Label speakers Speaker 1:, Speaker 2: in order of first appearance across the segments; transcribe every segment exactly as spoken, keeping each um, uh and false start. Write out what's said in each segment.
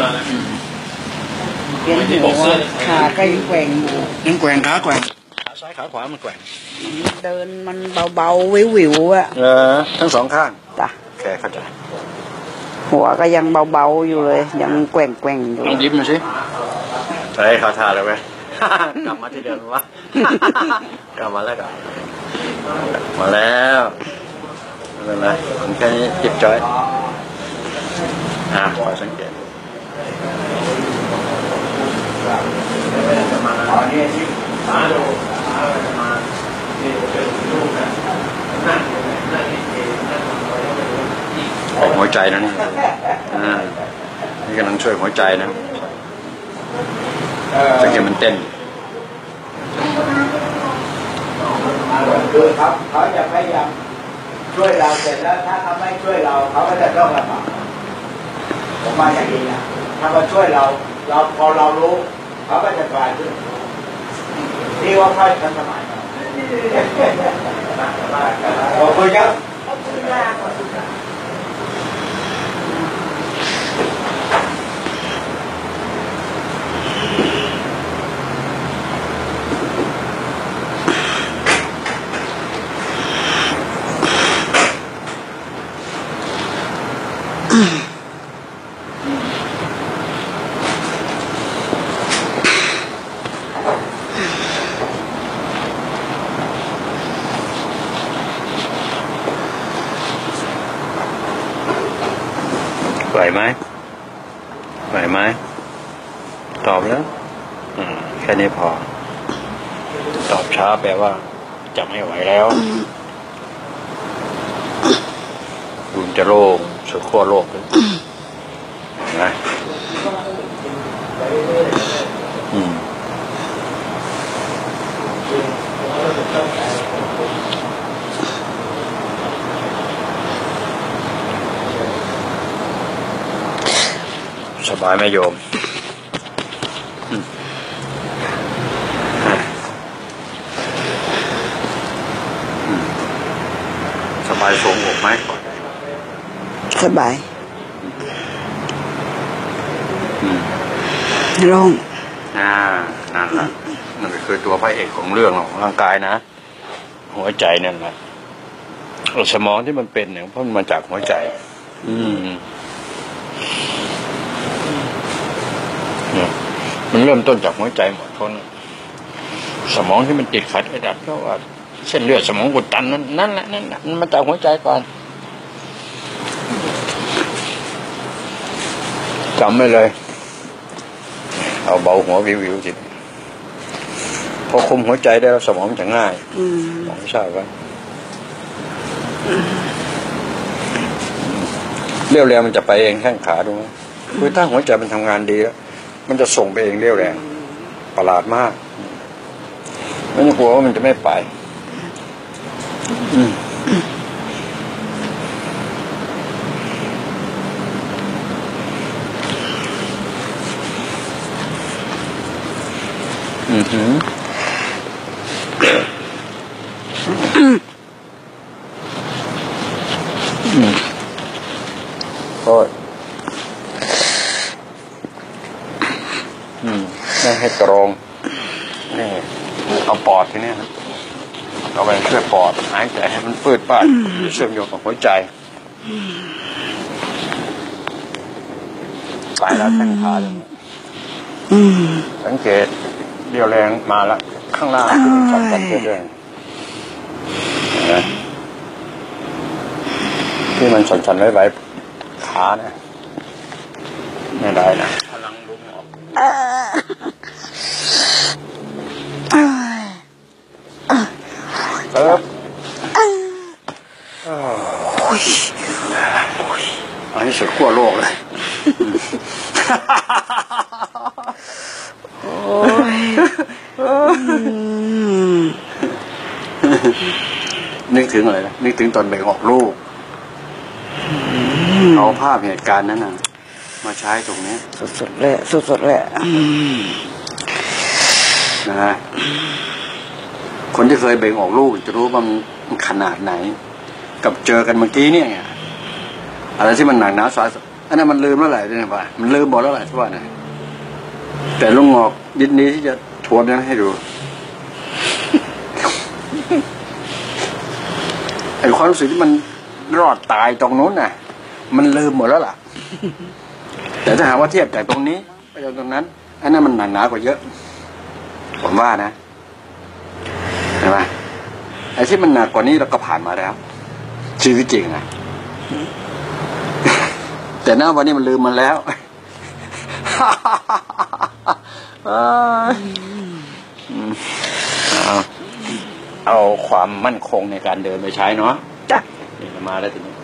Speaker 1: เปลี่ยนหัวขาก็ยังแกว่งอยู่
Speaker 2: ยังแกว่งขาแกว่งขาซ้ายขาขวามันแกว่ง
Speaker 1: เดินมันเบาๆวิวๆอ่ะ
Speaker 2: เออทั้งสองข้าง
Speaker 1: จ้ะ
Speaker 2: แกเข้าใจ
Speaker 1: หัวก็ยังเบาๆอยู่เลยยังแกว่งๆอยู่
Speaker 2: ลองยิ้มมาสิใช่เขาทาเลยเว้ยกลับมาที่เดิมวะกลับมาแล้วกลับมาแล้วไม่เป็นไรผมแค่นี้จิบจ้อยอ่าขอสังเกตหัวใจนะนี่อ่านี่กำลังช่วยหัวใจนะสังเกตมันเต้น
Speaker 3: คือเขาเขาจะพยายามช่วยเราเสร็จแล้วถ้าเขาไม่ช่วยเราเขาก็จะต้องลำบากผมว่าอย่างนี้นะถ้ามาช่วยเราเราพอเรารู้เขาก็จะกลายเป็นที่ว่าค่อยทันสมัยขอบคุณครับ
Speaker 2: ไหวไหมไหวไหมตอบแล้วแค่นี้พอตอบช้าแปลว่าจะไม่ไหวแล้วดูจะโล่งสุดขั้วโลกเลยนะอืมสบายไหมโยมสบายสงบไหม
Speaker 1: สบายโล่ง
Speaker 2: อ่านั่นแหละนั่นคือตัวพระเอกของเรื่องของร่างกายนะหัวใจนั่นแหละสมองที่มันเป็นเนี่ยเพราะมันมาจากหัวใจอืมมันเริ่มต้นจากหัวใจหมดคนสมองที่มันติดขัดไอ้ดัดเพราะว่าเส้นเลือดสมองอุดตันนั่นนั่นแหละนั่นมันมาจากหัวใจก่อนจำไม่เลยเอาเบาหัววิวๆจิตพอคุมหัวใจได้แล้วสมองมันจะง่ายมองทราบว่าเรี่ยวแรงมันจะไปเองแข้งขาดูมั้ยคือถ้าหัวใจมันทำงานดีแล้วมันจะส่งไปเองเรี่ยวแรงประหลาดมากไม่ต้องกลัวว่ามันจะไม่ไปอืมอือหืออืมโอ้ยอืมไม่ให้ตรงนี่เอาปอดที่นี่นะเอาไปช่วยปอดหายใจให้มันปืดปาดเชื่อมโยงกับหัวใจสายแล้วแข้งขาเลยสังเกตเรี่ยวแรงมาแล้วข้างล่างที่มันสั่นกันเรื่อยๆนะที่มันสั่นๆไว้ๆขาเนี่ยไม่ได้นะพลังลุกออกเอออันนี้สุดขั้วโลกเลย
Speaker 1: โอ้ย
Speaker 2: นึกถึงอะไรนะนึกถึงตอนแบ่งออกลูกเอาภาพเหตุการณ์นั้นนะมาใช้ตรงนี้
Speaker 1: สุดๆเลยสุดๆเลย
Speaker 2: นะฮะคนที่เคยแบ่งออกลูกจะรู้ว่ามันขนาดไหนกับเจอกันเมื่อกี้เนี่ยอะไรที่มันหนักหนาสาหัสอันนั้นมันลืมแล้วแหละเนี่ยป่ะมันลืมหมดแล้วแหละที่ว่านะแต่ลุงงอกยินดีที่จะทวนนะให้ดูไอ้ความรู้สึกที่มันรอดตายตรงนู้นน่ะมันลืมหมดแล้วล่ะแต่ถ้าหากว่าเทียบจากตรงนี้ไปจนตรงนั้นอันนั้นมันหนักหนากว่าเยอะผมว่านะใช่ไหมไอ้ที่มันหนักกว่านี้เราก็ผ่านมาแล้วชีวิตจริงนะแต่หน้าวันนี้มันลืมมันแล้วเอาเอาความมั่นคงในการเดินไปใช้เนาะจ้ะนี่มาแล้วทีนี้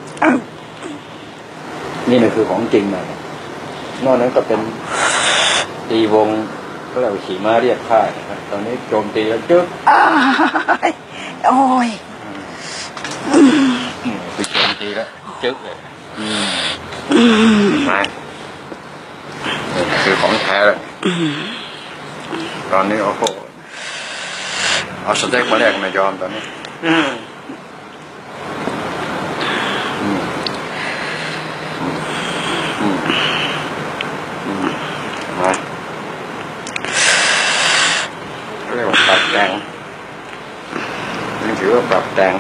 Speaker 2: นี่นะคือของจริงนะนอกนั้นก็เป็นตีวงก็เรียกว่าขี่ม้าเรียกค่ายนะครับตอนนี้โจมตีแล้วจึ๊ก
Speaker 1: โอ้ย
Speaker 2: คือโจมตีแล้วจึ๊กเลยมาคือของแท้แล้วตอนนี้โอ้โหเอาสเต็กมาแลกไม่ยอมตอนนี้มาเรียกว่าปรับแต่งนี่ถือว่าปรับแต่ง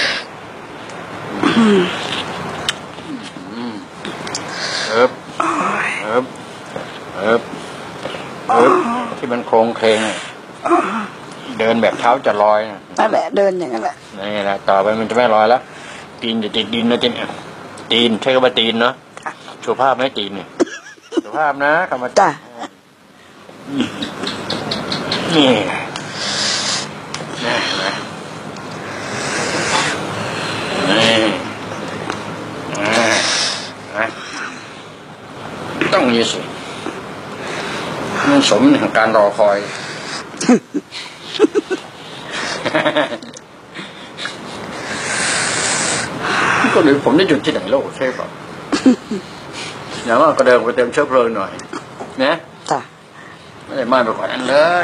Speaker 2: เอิบเอิบเอิบเอิบที่มันโครงเคงเดินแบบเท้าจะลอย
Speaker 1: นั่นแหละเดินอย่างนั้นแหละ
Speaker 2: นี่แหละต่อไปมันจะไม่ลอยแล้วตีนจะติดดินนะจีเนี่ยตีนใช้คำว่าตีนเนาะสุภาพไหมตีนเนี่ยสุภาพนะคำว่า
Speaker 1: จ้ะ
Speaker 2: นี่นี่นะนี่นะต้องมีสิมันสมถึงการรอคอยก็เลยผมได้หยุดที่ไหนโลกใช่ป่ะอย่างว่าก็เดินไปเต็มเชื้อเพลิงหน่อยนะ
Speaker 1: จ้ะ
Speaker 2: ไม่ได้มาไปกว่านั้นเลย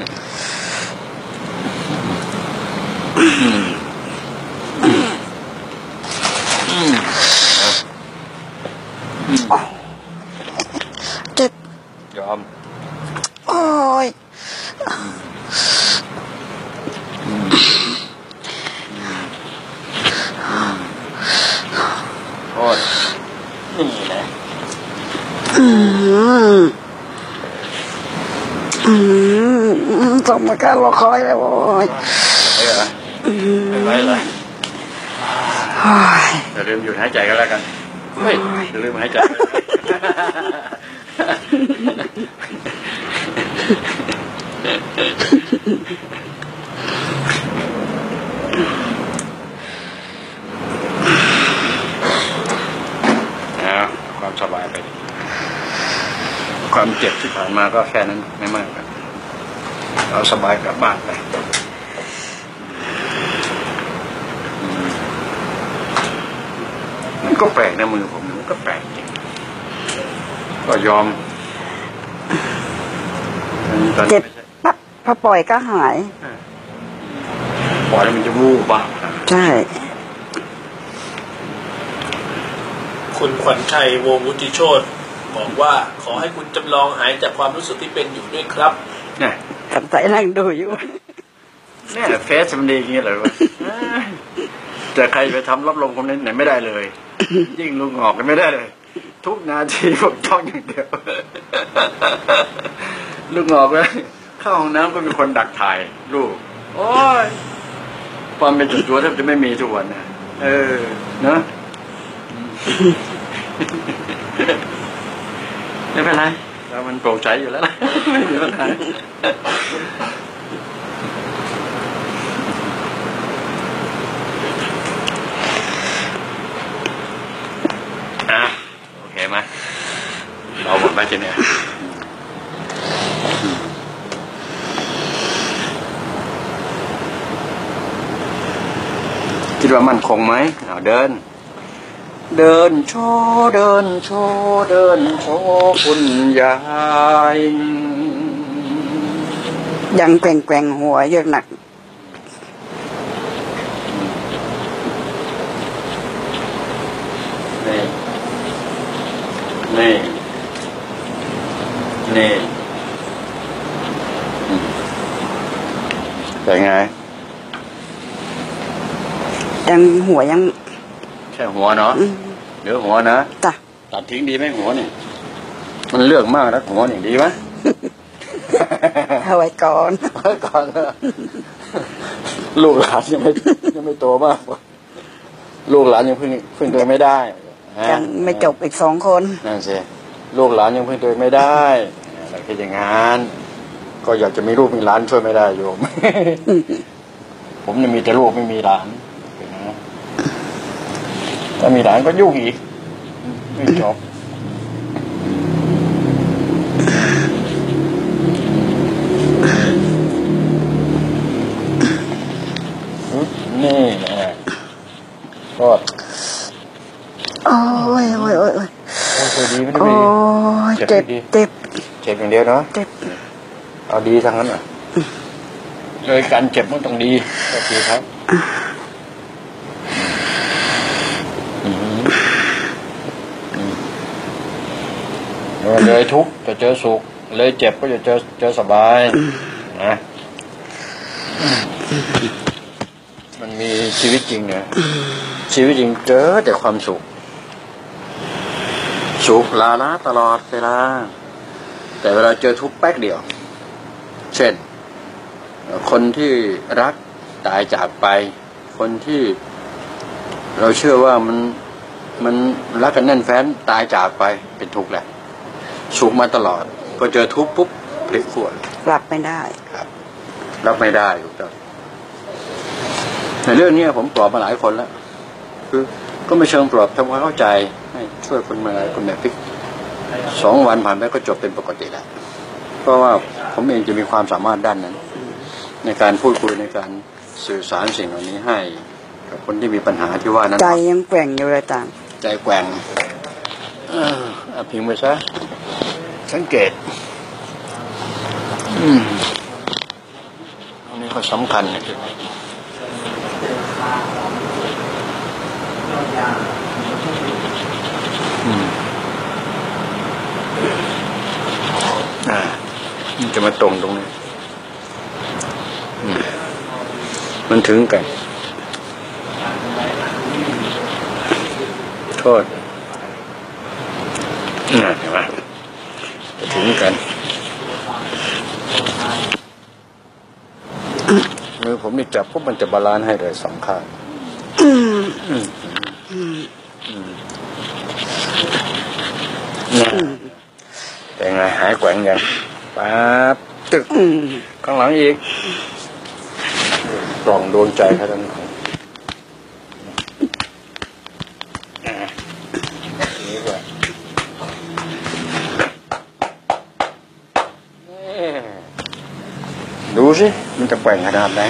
Speaker 1: เจ็บ
Speaker 2: ยอม
Speaker 1: โอ้ย
Speaker 2: โอ้ยนี่แหละ
Speaker 1: อืมอืมสมการรอคอยเลยโอ้ย
Speaker 2: ไม่เหรอไม่เลยอย่าลืมหยุดหายใจกันแล้วกันเฮ้ยอย่าลืมหายใจเอาความสบายไปความเจ็บที่ผ่านมาก็แค่นั้นไม่มากครับเอาสบายกลับบ้านไปมันก็แปลกนะมือผมมันก็แปลกจริงก็ยอม
Speaker 1: เจ็บปั๊บพอปล่อยก็หาย
Speaker 2: ปล่อยแล้วมันจะวูบบ้าง
Speaker 1: ใช่
Speaker 4: คุณขวัญชัยวงศ์วุฒิโชติบอกว่าขอให้คุณจำลองหายจากความรู้สึกที่เป็นอยู่ด้วยครับ
Speaker 2: เนี่ย
Speaker 1: กับใจนั่งดูอยู่
Speaker 2: เนี่ยเฟซมันดีอย่างนี้เลยวะแต่ใครไปทำรับลมคนนั้นไหนไม่ได้เลยยิ่งลุงออกกันไม่ได้เลยทุกนาทีผมจ้องอย่างเดียวลุงออกเลยเข้าห้องน้ำก็มีคนดักถ่ายลูกโอ้ยความเป็นจุดตัวแทบจะไม่มีทุกวันนะเออเนอะไม่เป็นไรเรามันโปร่งใสอยู่แล้วไม่มีปัญหาอ่ะโอเคไหมเราหมดไปจีเนี่ยคิดว่ามั่นคงไหมเอาเดินเดินโชว์เดินโชว์เดินโชว์คุณยาย
Speaker 1: ยังแกว่งแกว่งหัวเยอะหนัก
Speaker 2: นี่นี่เป็นไง
Speaker 1: ยังหัวยัง
Speaker 2: แค่หัวเนาะ
Speaker 1: อืม
Speaker 2: เหลือหัวนะ
Speaker 1: จ้ะ
Speaker 2: ตัดทิ้งดีไหมหัวนี่มันเลือกมากนะหัวนี่ดีไหม
Speaker 1: เอาไว้ก่อน
Speaker 2: ไว้ก่อนนะลูกหลานยังไม่ยังไม่โตมากลูกหลานยังพึ่งพึ่งตัวไม่ได้
Speaker 1: ยังไม่จบอีกสองคน
Speaker 2: นั่นสิลูกหลานยังพึ่งตัวไม่ได้เราคิดอย่างนั้นก็อยากจะมีลูกมีหลานช่วยไม่ได้โยม ผมเนี่ยมีแต่ลูกไม่มีหลานนะถ้ามีหลานก็ยุ่งอีกไม่จบนี่นะก็
Speaker 1: โอ้ยโอ้ยโอ้ยโอ้ย
Speaker 2: เคยดีไม่ได้
Speaker 1: โอ้
Speaker 2: ดี
Speaker 1: ยเจ็บเจ็บ
Speaker 2: เจ็บอย่างเดียวเนาะ
Speaker 1: เจ็บ
Speaker 2: เอาดีทั้งนั้นอ่ะเลยการเจ็บมันต้องดีก็คือครับเลยทุกข์จะเจอสุขเลยเจ็บก็จะเจอเจอสบายนะมันมีชีวิตจริงเนี่ยชีวิตจริงเจอแต่ความสุขสุขลาละตลอดเวลาแต่เวลาเจอทุกข์แป๊กเดียวเช่นคนที่รักตายจากไปคนที่เราเชื่อว่ามันมันรักกันแน่นแฟ้นตายจากไปเป็นทุกข์แหละสุขมาตลอดพอเจอทุกข์ปุ๊บพลิกขั้ว
Speaker 1: รับไม่ได้
Speaker 2: ครับรับไม่ได้ถูกต้องในเรื่องนี้ผมปลอบมาหลายคนแล้วคือก็ไม่เชิงปลอบทำความเข้าใจให้ช่วยคนมาคนแบบพลิกสองวันผ่านไปก็จบเป็นปกติแล้วเพราะว่าผมเองจะมีความสามารถด้านนั้นในการพูดคุยในการสื่อสารสิ่งเหล่านี้ให้กับคนที่มีปัญหาที่ว่านั้น
Speaker 1: ใจยังแกว่งอยู่เลยต่าง
Speaker 2: ใจแกว่งพิงไปซะสังเกตอืมอันนี้ก็สำคัญนะอืมอ่ามันจะมาตรงตรงนี้มันถึงกันโทษน่ะเห็นไหมจะถึงกันมือผมนี่จับปุ๊บมันจะบาลานซ์ให้เลยสองข้างแต่ไงหายแกว่งยังปั๊บตึกข้างหลังอีกกล่องดวงใจครับท่านนี่ก็ดูสิมันจะแกว่งขนาดไหน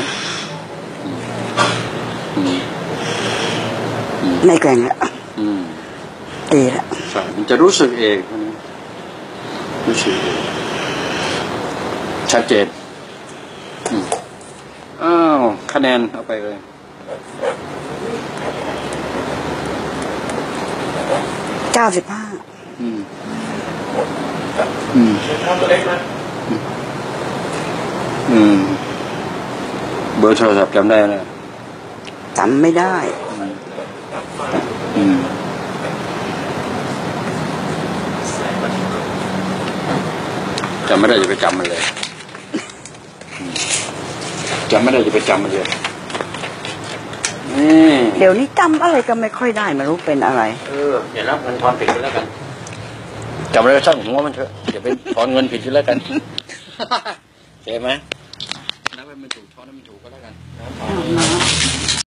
Speaker 1: ไม่แกว่งละดีละ
Speaker 2: ใช่มันจะรู้สึกเองรู้สึกชัดเจนอ้าวคะแนนเอาไปเลย
Speaker 1: เก้าสิบห้า
Speaker 2: อืมอืม
Speaker 4: ทำตัวเล็กนะ
Speaker 2: อืมเบอร์โทรศัพท์จำได้นะ
Speaker 1: จำไม่ได้
Speaker 2: อืมจำไม่ได้จะไปจำมันเลยจำไม่ได้จะไปจำมันเลยนี่
Speaker 1: เดี๋ยวนี้จำอะไรก็ไม่ค่อยได้ไม่รู้เป็นอะไร
Speaker 2: เอออย่ารับเงินทอนผิดกันแล้วกันจำอะไรก็ช่างหัวมันเถอะอย่าไปถอนเงินผิดกันแล้วกันเห็นไหมนับให้มันถูกทอนให้มันถูกก็แล้วกัน